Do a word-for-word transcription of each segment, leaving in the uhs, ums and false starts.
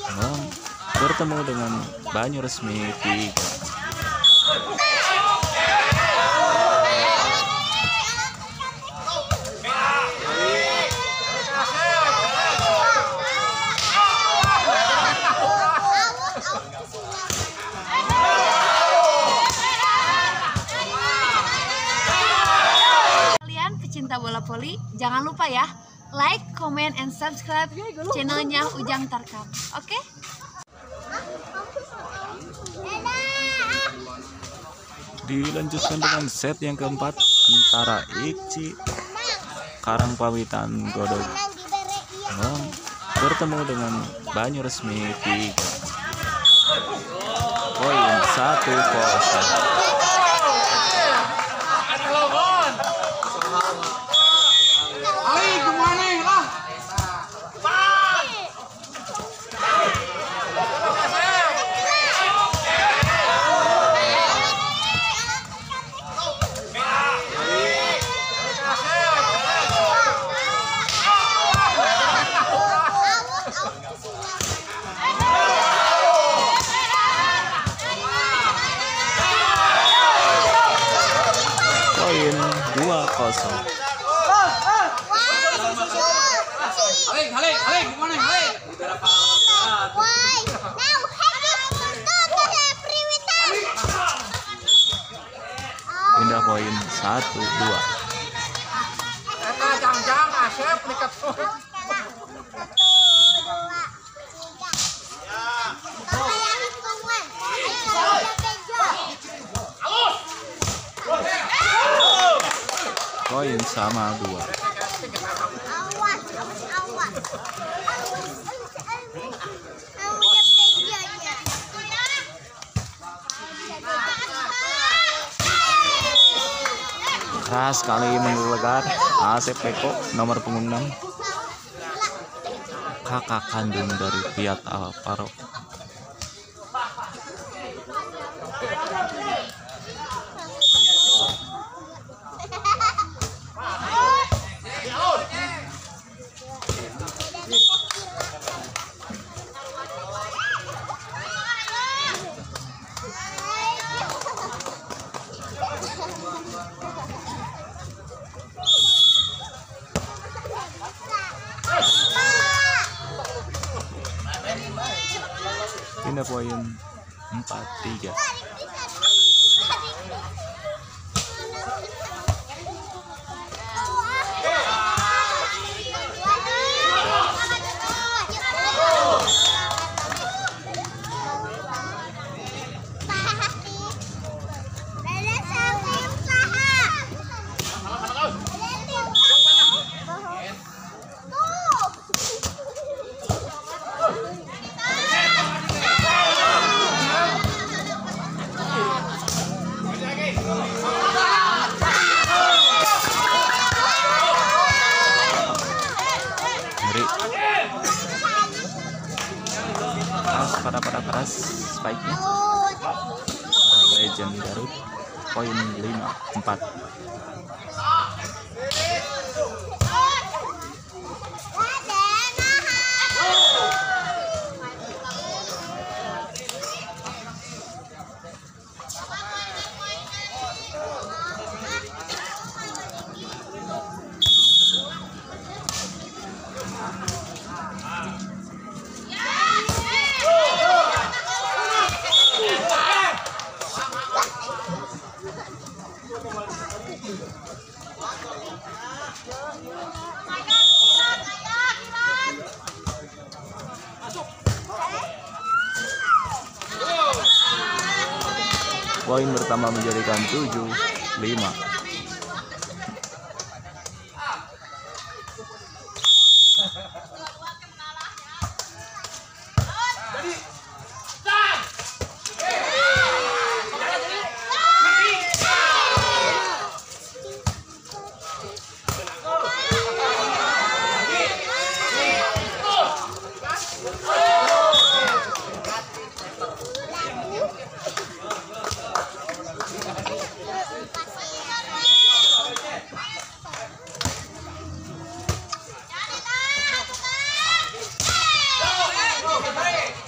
Mem bertemu dengan Banyuresmi tiga. Kalian pecinta bola voli, jangan lupa ya, like, comment, and subscribe channelnya Ujang Tarkam. Oke? Dilanjutkan dengan set yang keempat antara Ici Karangpawitan Godog Mem bertemu dengan Banyuresmi tiga. Poin satu kosong. Poin dua kosong. Pindah poin satu dua. Poin sama dua. Keras sekali menggelegar Asep Eko nomor punggung enam, kakak kandung dari Fiat Alvaro. Pindah poin empat tiga. Keras pada pada keras spike-nya. Legend Garut poin lima empat. Poin bertambah menjadikan tujuh lima. Hey!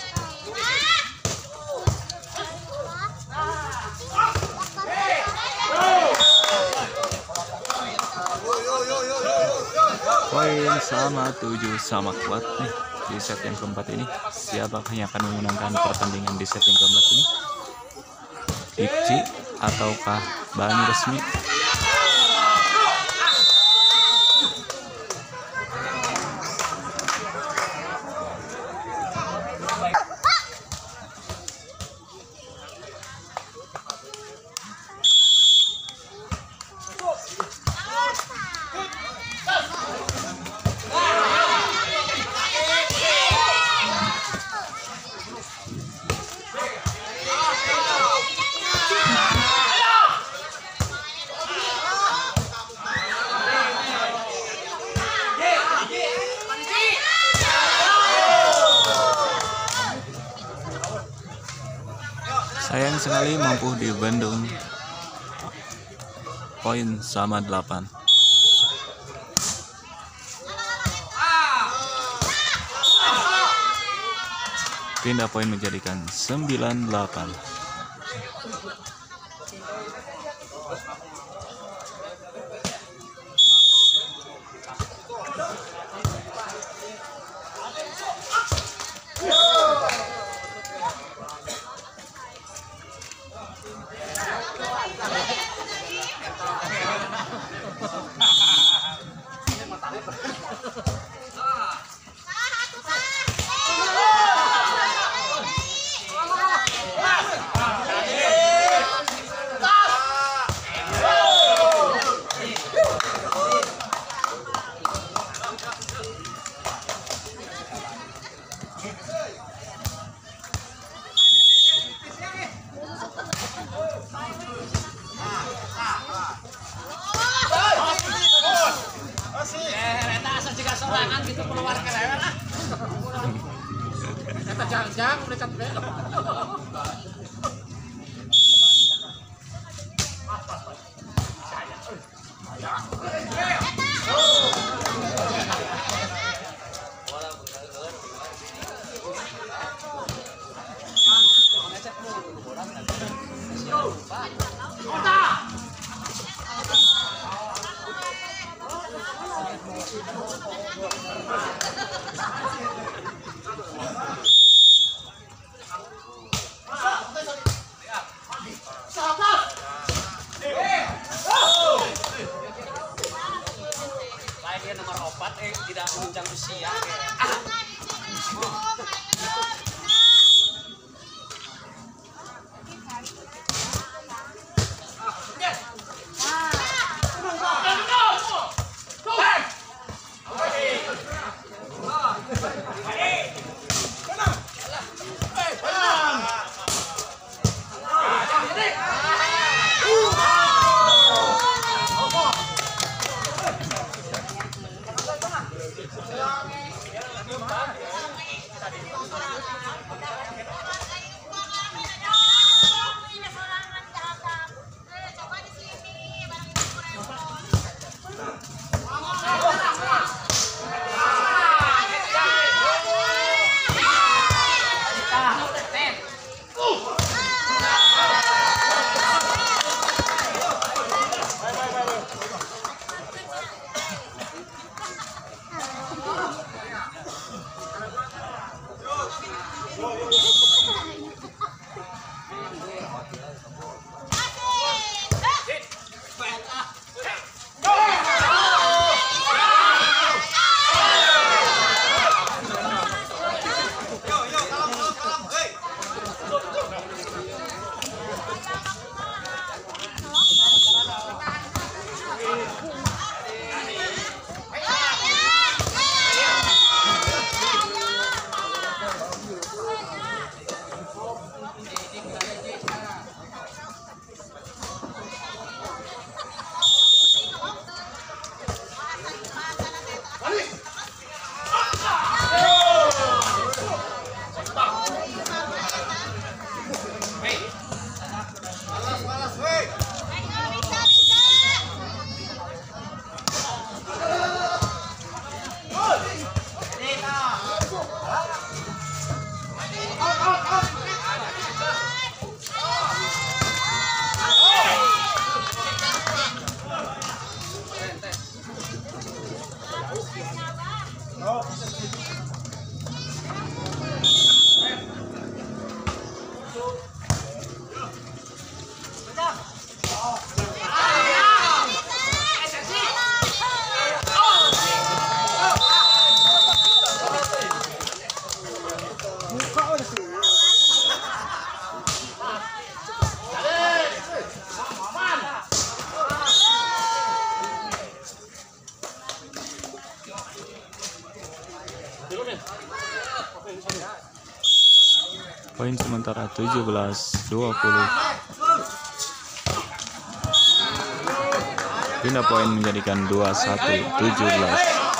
sama tujuh sama kuat nih di set yang keempat ini. Siapakah yang akan memenangkan pertandingan di set yang keempat ini? Ipci ataukah Bani Resmi? Sayang sekali mampu dibendung. Poin sama delapan. Pindah poin menjadikan sembilan delapan. Jangan mendekat nomor opat eh tidak menunjang usia. Poin sementara tujuh belas dua puluh. Pindah poin menjadikan dua puluh satu tujuh belas.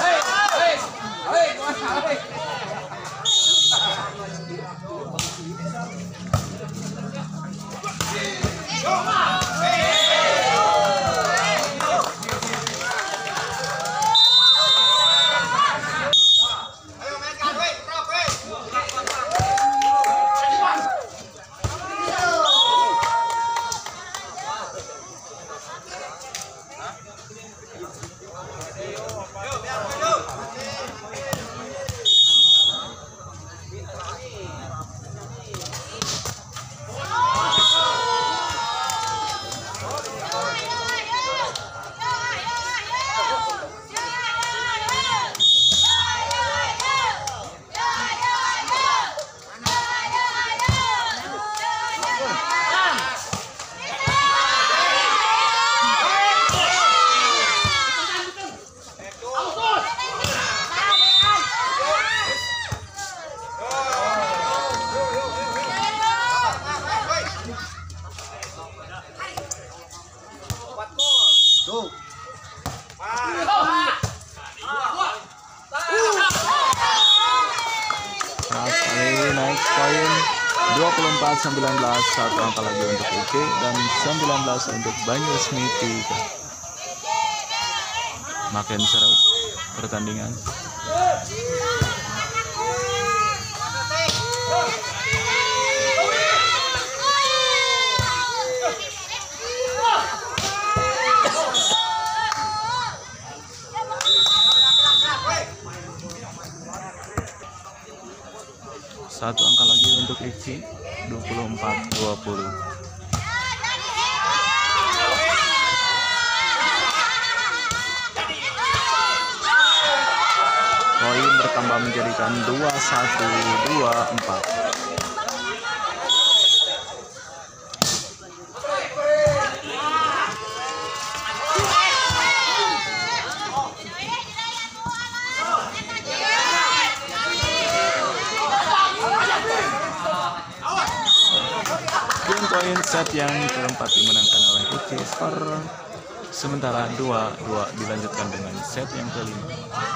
Naik poin dua puluh empat sembilan belas, satu angka lagi untuk I K dan sembilan belas untuk Banyuwangi. Makin seru pertandingan. Satu angka lagi untuk I K, dua puluh empat dua puluh. Poin bertambah menjadikan dua puluh satu dua puluh empat. Poin set yang keempat dimenangkan oleh I K, skor sementara dua dua, dilanjutkan dengan set yang kelima.